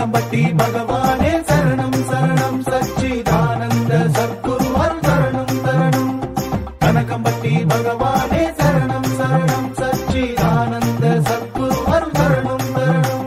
கனகம்பட்டி பகவானே சரணம் சரணம் சச்சிதானந்த சத்குரு சரணம் சரணம் கனகம்பட்டி பகவானே சரணம் சரணம் சச்சிதானந்த சத்குரு சரணம் சரணம்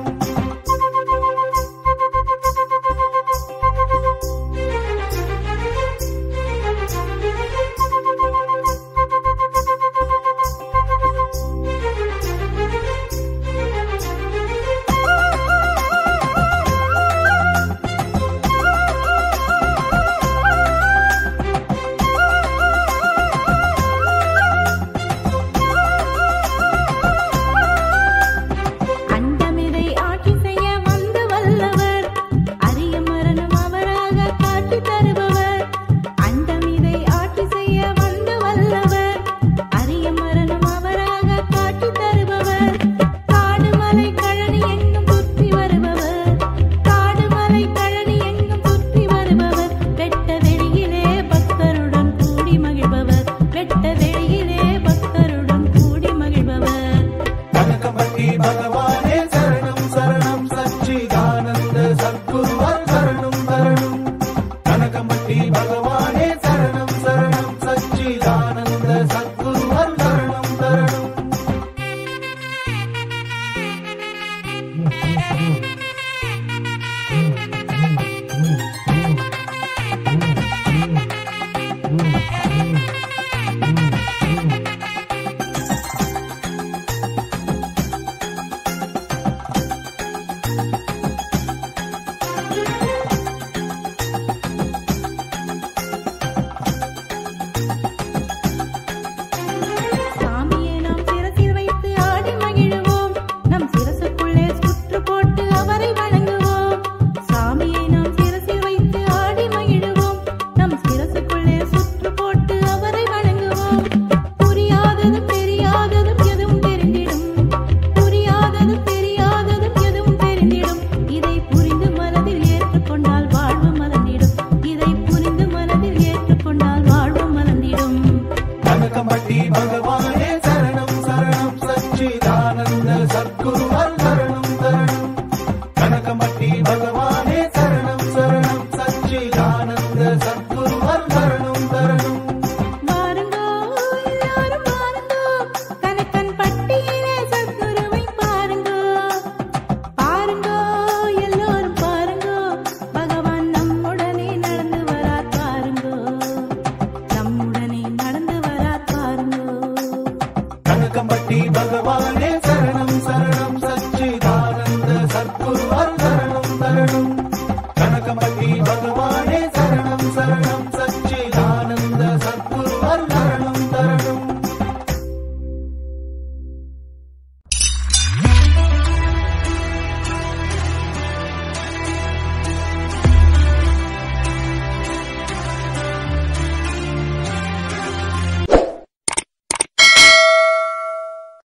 பகவானே சரணம் சரணம் சச்சிதானந்த சத்குரு சரணம் சரணம் கனகம்பட்டி பகவானே சரணம் சரணம் சச்சிதானந்த சத்குரு சரணம் சரணம் கனகம்பட்டி பகவானே சரணம் சரணம் சச்சிதானந்த சத்குரு சரணம் சரணம் கனகம்பட்டி பகவானே சரணம் சரணம் சச்சிதானந்த சத்குரு சரணம் சரணம் பாருங்கோ எல்லாரும் பாருங்கோ கனகம்பட்டியிலே சத்குருவை பாருங்கோ பாருங்கோ எல்லாரும் பாருங்கோ பகவான் நம்முடனே நடந்து வரார் பாருங்கோ நம்முடனே நடந்து கனகம்பட்டி பகவானே சரணம் சரணம் சச்சிதானந்த சத்குரு சரணம்